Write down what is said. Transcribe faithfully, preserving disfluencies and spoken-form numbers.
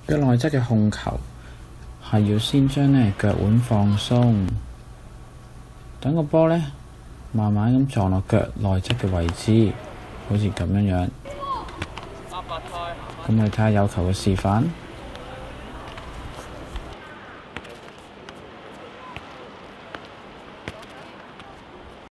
腳內側嘅控球係要先將呢腳腕放鬆，等個波呢慢慢咁撞落腳內側嘅位置，好似咁樣樣。咁我哋睇下有球嘅示範。